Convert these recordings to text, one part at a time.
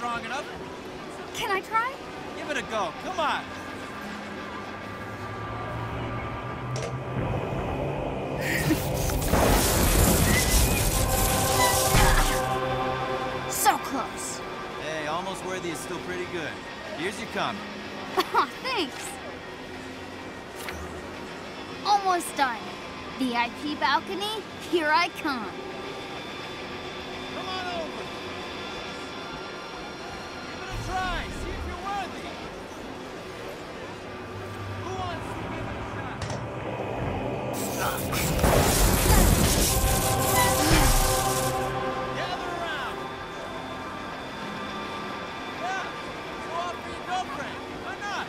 strong enough. Can I try? Give it a go. Come on. So close. Hey, almost worthy is still pretty good. Here's your comment. Aw, thanks. Almost done. VIP balcony, here I come. Come on over. Give it a try. See if you're worthy. Who wants to give it a shot? Gather around. Yeah, go up for your girlfriend. Why not?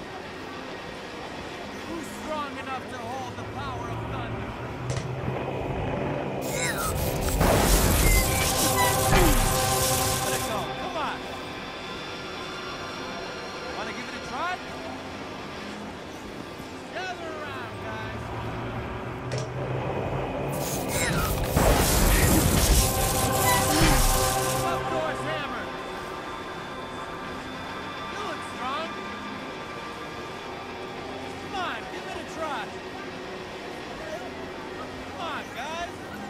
Who's strong enough to hold the power of thunder? Let it go. Come on. Want to give it a try? Gather around, guys. Outdoors hammer. You look strong. Come on, give it a try. Come on, guys.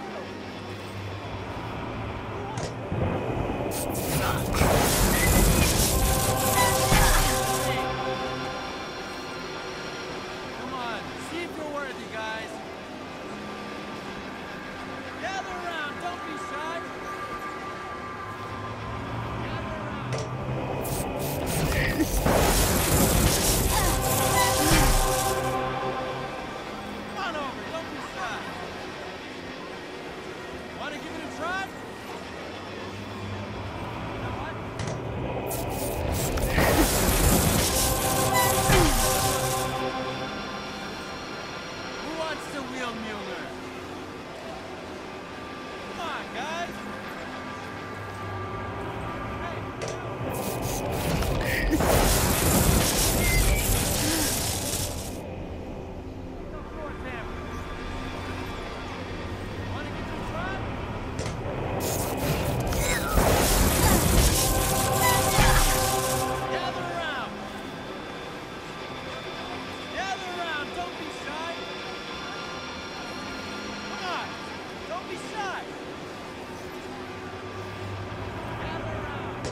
Come on, see if you're worthy, guys. Gather around, don't be shy. Gather around. Come on over, don't be shy. Want to give it a try? You know what? Who wants to wheel Mueller? Come on, guys. Want to give it a try? Gather around. Gather around. Don't be shy. Come on. Don't be shy. Gather around.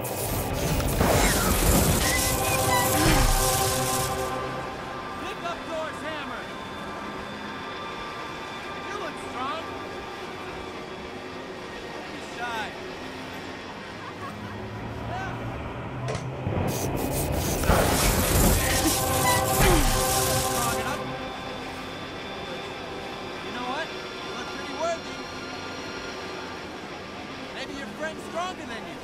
Pick up Thor's hammer. You look strong. Don't be shy. Yeah. Strong enough? You know what? You look pretty worthy. Maybe your friend's stronger than you.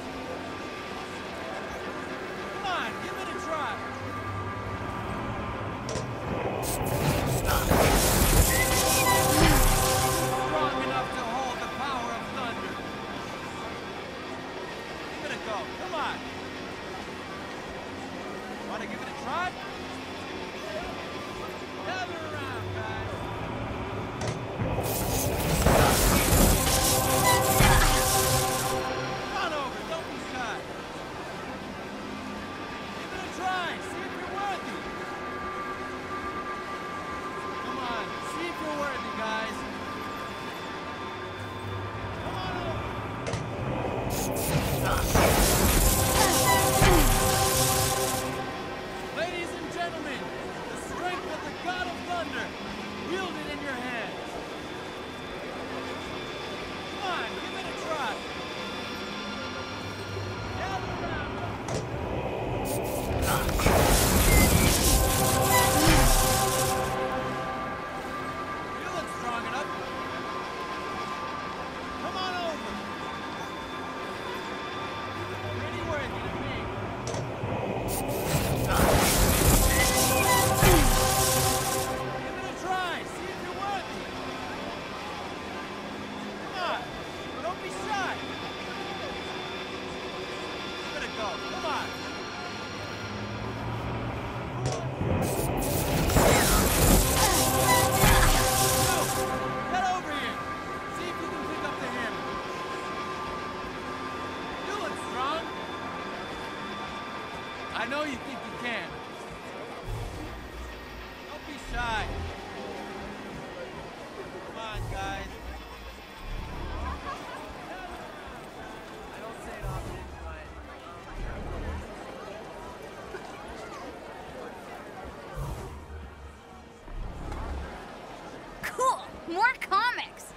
Come on, give it a try. Strong enough to hold the power of thunder. Give it a go. Come on. Want to give it a try? Gather around, guys. Come on over, don't be shy. Give it a try, see if you're worthy. Come on, see if you're worthy, guys. Come on over. Ladies and gentlemen, the strength of the God of Thunder, wielded in your hands. Come on, give it a try. Gather around. You look strong enough. Come on over. I know you think you can. Don't be shy. Come on, guys. I don't say it often, but... Cool! More comics!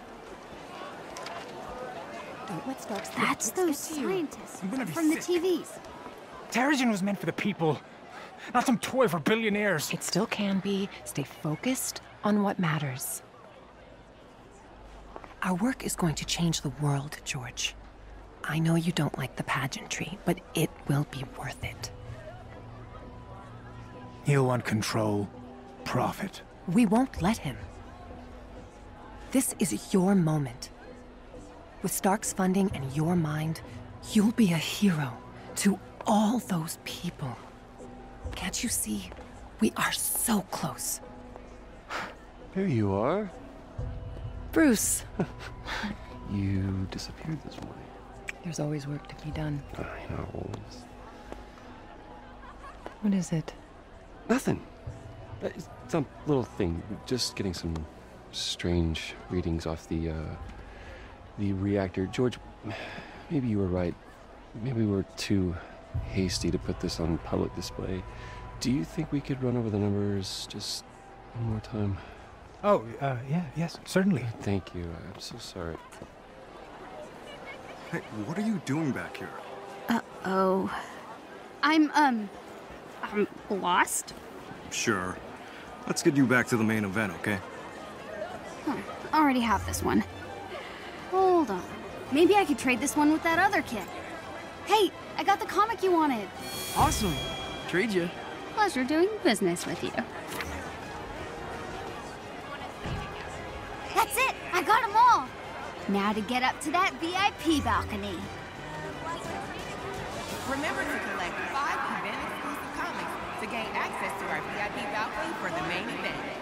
Let's start. That's those scientists I'm gonna be from the sick. TVs. Terrigen was meant for the people, not some toy for billionaires. It still can be. Stay focused on what matters. Our work is going to change the world, George. I know you don't like the pageantry, but it will be worth it. He'll want control, profit. We won't let him. This is your moment. With Stark's funding and your mind, you'll be a hero to all those people. Can't you see? We are so close. There you are. Bruce, You disappeared this morning. there's always work to be done. I know, always. What is it? Nothing. It's some little thing. Just getting some strange readings off the reactor. George, maybe you were right. Maybe we were too hasty to put this on public display. Do you think we could run over the numbers just one more time? Oh, yes, certainly. Thank you. I'm so sorry. Hey, what are you doing back here? Uh-oh. I'm lost? Sure. Let's get you back to the main event, okay? I already have this one. Hold on. Maybe I could trade this one with that other kid. Hey, I got the comic you wanted. Awesome. Trade you. Pleasure doing business with you. That's it! I got them all! Now to get up to that VIP balcony. Remember to collect 5 event-exclusive comics to gain access to our VIP balcony for the main event.